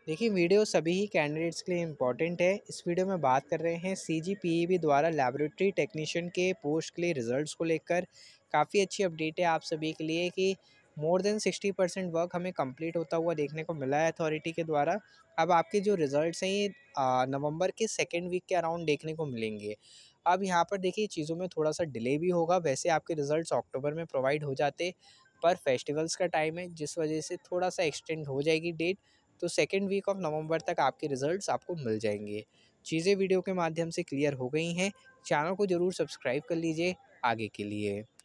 देखिए वीडियो सभी ही कैंडिडेट्स के लिए इम्पॉर्टेंट है। इस वीडियो में बात कर रहे हैं सीजीपीईबी द्वारा लैबोरेटरी टेक्नीशियन के पोस्ट के लिए रिजल्ट्स को लेकर। काफ़ी अच्छी अपडेट है आप सभी के लिए कि मोर देन 60% वर्क हमें कंप्लीट होता हुआ देखने को मिला है अथॉरिटी के द्वारा। अब आपके जो रिजल्ट्स हैं ये नवंबर के सेकेंड वीक के अराउंड देखने को मिलेंगे। अब यहाँ पर देखिए चीज़ों में थोड़ा सा डिले भी होगा। वैसे आपके रिजल्ट्स अक्टूबर में प्रोवाइड हो जाते, पर फेस्टिवल्स का टाइम है जिस वजह से थोड़ा सा एक्सटेंड हो जाएगी डेट। तो सेकेंड वीक ऑफ नवंबर तक आपके रिजल्ट्स आपको मिल जाएंगे। चीज़ें वीडियो के माध्यम से क्लियर हो गई हैं। चैनल को ज़रूर सब्सक्राइब कर लीजिए आगे के लिए।